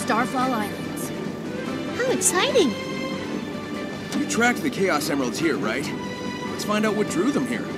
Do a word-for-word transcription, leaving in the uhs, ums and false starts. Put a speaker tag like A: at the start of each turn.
A: Starfall Islands. How exciting!
B: You tracked the Chaos Emeralds here, right? Let's find out what drew them here.